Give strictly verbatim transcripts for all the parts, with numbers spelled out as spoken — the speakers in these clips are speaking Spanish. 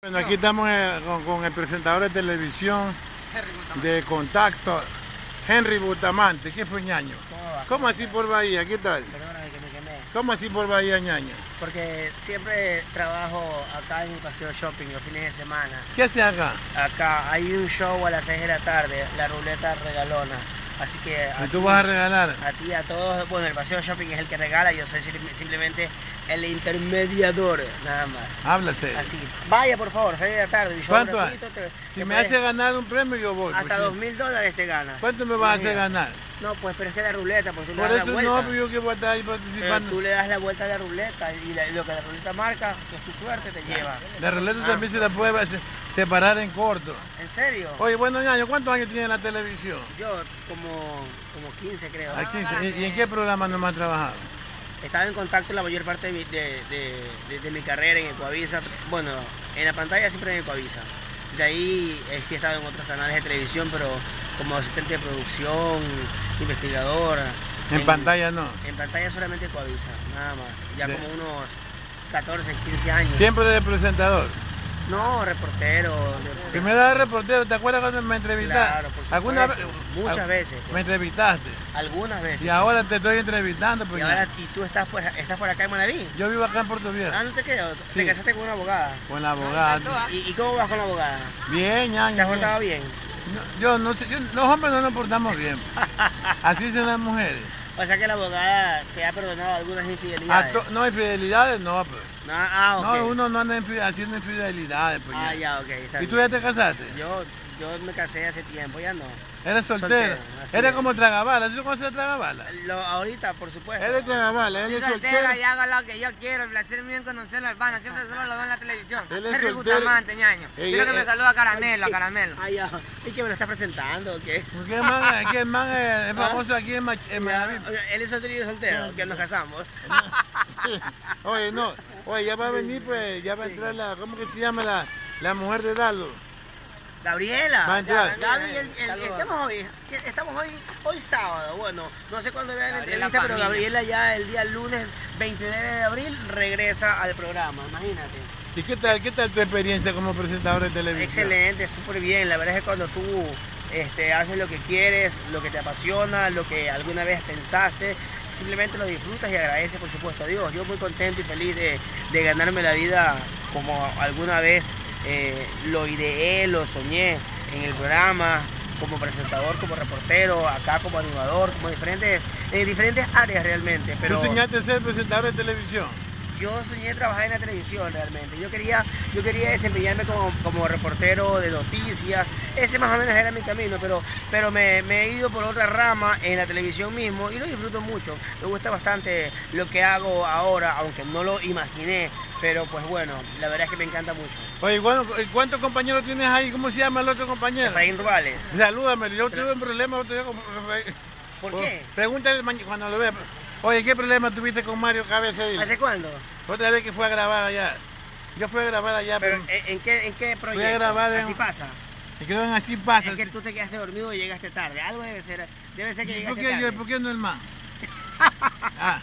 Bueno, aquí estamos eh, con, con el presentador de televisión de Contacto, Henry Bustamante. ¿Qué fue, ñaño? ¿Cómo va? ¿Cómo así por Bahía? ¿Qué tal? Perdóname que me quemé. ¿Cómo así por Bahía, ñaño? Porque siempre trabajo acá en un paseo shopping los fines de semana. ¿Qué hace acá? Acá hay un show a las seis de la tarde, la ruleta regalona. Así que ¿Y a tú ti, vas a regalar? a ti, a todos, bueno, el paseo shopping es el que regala, yo soy simplemente el intermediador, nada más. Háblase. Así, vaya por favor, seis de la tarde. ¿Cuánto hay? Si me hace ganar un premio, yo voy. Hasta pues, dos sí. mil dólares te gana. ¿Cuánto me vas a hacer ganar? No, pues, pero es que la ruleta, pues tú le Por das eso la vuelta. no, pero yo que voy a estar ahí Pero participando. tú le das la vuelta a la ruleta y la- lo que la ruleta marca, que es tu suerte, te lleva. La ruleta Ah. también se la puede se- separar en corto. ¿En serio? Oye, bueno, ñaño, ¿cuántos años tiene la televisión? Yo como, como quince creo. A quince. ¿Y, y en qué programa no me has trabajado? Estaba en contacto la mayor parte de mi, de, de- de- de mi carrera en Ecuavisa. Bueno, en la pantalla siempre en Ecuavisa. De ahí eh, sí he estado en otros canales de televisión, pero como asistente de producción, investigador. En pantalla no. En pantalla solamente Ecuavisa, nada más. Ya De- como unos catorce, quince años. Siempre de presentador. No, reportero. de- Primera vez reportero, ¿te acuerdas cuando me entrevistaste? Claro, por supuesto. ¿Alguna vez? Muchas al- veces. Me entrevistaste. Algunas veces. Y ahora te estoy entrevistando. Pues, Y ahora, y tú estás por, estás por acá en Manaví. yo vivo acá en Puerto Viejo. Ah, no te creo. Sí. Te casaste con una abogada. Con la abogada. ¿Y, y cómo vas con la abogada? Bien, ñaño. ¿Te has bien. portado bien? No, yo no sé, yo- los hombres no nos portamos bien. Así son las mujeres. O sea que la abogada te ha perdonado algunas A infidelidades. to- no, infidelidades no, pues. No, ah, ok. No, uno no anda infi- haciendo infidelidades, pues. Ah, ya. ya, ok. Está ¿Y tú bien. ya te casaste? Yo, yo me casé hace tiempo, ya no. Eres soltero. Soltero, así Eres es. como tragabala. ¿Tú conoces a tragabala? Lo, ahorita, por supuesto. Eres tragabala, él Soy es soltero. soltera y hago lo que yo quiero. El placer mío en conocer a Albana. Siempre solo lo veo en la televisión. Él es Henry soltero. Bustamante, ñaño. Ey, Quiero que eh, me saluda a Caramelo, a Caramelo. Ah, ya. ¿Y que me lo estás presentando o qué? Porque el man, es que el man es, es ¿Ah? famoso aquí en, Mach- en Manaví. Ya, él es soltero y yo soltero, que nos casamos. Oye, no, oye, ya va a venir, pues, ya va a entrar la, ¿cómo que se llama la, la mujer de Dardo? Gabriela. Va a entrar. Gaby, el- el- el- Saludos. estamos hoy, que- estamos hoy, hoy sábado. Bueno, no sé cuándo vean la Gabriela entrevista, pero Familia. Gabriela ya el día lunes veintinueve de abril regresa al programa, imagínate. ¿Y qué tal, qué tal tu experiencia como presentador de televisión? Excelente, súper bien. La verdad es que cuando tú este, haces lo que quieres, lo que te apasiona, lo que alguna vez pensaste, simplemente lo disfrutas y agradeces, por supuesto, a Dios. Yo muy contento y feliz de, de ganarme la vida como alguna vez eh, lo ideé, lo soñé en el programa, como presentador, como reportero, acá como animador, como diferentes, en diferentes áreas realmente. Pero ¿Tú soñaste ser presentador de televisión? yo soñé trabajar en la televisión realmente. Yo quería, yo quería desempeñarme como, como reportero de noticias. Ese más o menos era mi camino, pero, pero me, me he ido por otra rama en la televisión mismo y lo disfruto mucho. Me gusta bastante lo que hago ahora, aunque no lo imaginé. Pero pues bueno, la verdad es que me encanta mucho. Oye, ¿cuántos, ¿cuántos compañeros tienes ahí? ¿Cómo se llama el otro compañero? Efraín Rubales. Salúdame, yo tuve un problema. Yo tuve ¿Por qué? Pregúntale maña- cuando lo vea. Oye, ¿qué problema tuviste con Mario Cabeza? ¿Hace cuándo? Otra vez que fue a grabar allá. Yo fui a grabar allá, Pero pero... ¿en, en qué, en qué proyecto? grabar en- Así pasa. Me quedó en así pasa. Es que tú te quedaste dormido y llegaste tarde. Algo debe ser, debe ser que ¿Y llegaste ¿Por qué, tarde. yo, ¿Por qué no el man? Ah,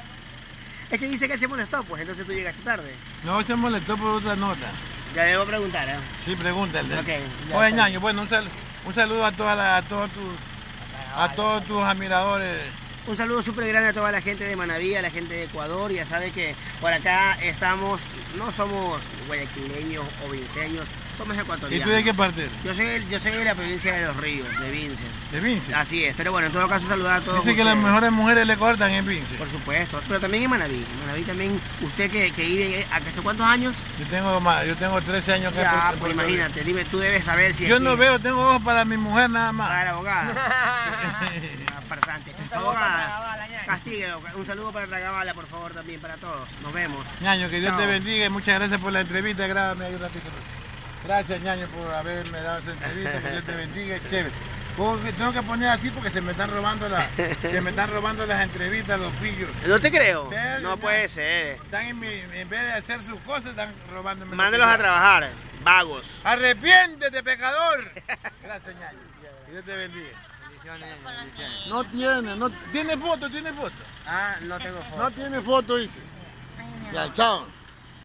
Es que dice que él se molestó, pues entonces tú llegaste tarde. no, se molestó por otra nota. Ya debo preguntar, ¿eh? Sí, pregúntale. Ok, ya Oye, está. ñaño, bueno, un, sal- un saludo a, toda la- a todos tus a todos tus admiradores. Un saludo súper grande a toda la gente de Manaví, a la gente de Ecuador. Ya sabe que por acá estamos, no somos guayaquileños o vinceños, somos ¿Y ecuatorianos. tú de qué parte? Yo soy, yo soy de la provincia de Los Ríos, de Vinces. De Vince. Así es, pero bueno, en todo caso saludar a todos Dice que las ustedes. mejores mujeres le cortan en Vince. Por supuesto, pero también en Manaví. En Manaví también, usted que, que vive, ¿hace cuántos años? Yo tengo más, yo tengo trece años que Ya, pues imagínate, dime, tú debes saber si... Yo aquí- no veo, tengo ojos para mi mujer nada más. Para la abogada. Ah, farsante. saludo para Abogada, Tragabala, ñaño. castíguelo. Un saludo para Tragabala, por favor, también para todos. Nos vemos. Ñaño, que Dios Chao. te bendiga y muchas gracias por la entrevista. Grábame ahí un ratito. Gracias, Ñaño, por haberme dado esa entrevista. Que Dios te bendiga, es chévere. Porque tengo que poner así porque se me están robando la, se me están robando las entrevistas, los pillos. No te creo. Serio, No ñaño. puede ser. Están en, mi, en vez de hacer sus cosas, están robándome. Mándelos a trabajar, vagos. ¡Arrepiéntete, pecador! Gracias, Ñaño. Que Dios te bendiga. Bendiciones, bendiciones. No tiene, no tiene foto, tiene foto. Ah, no tengo foto. No tiene foto, dice. Ya, chao.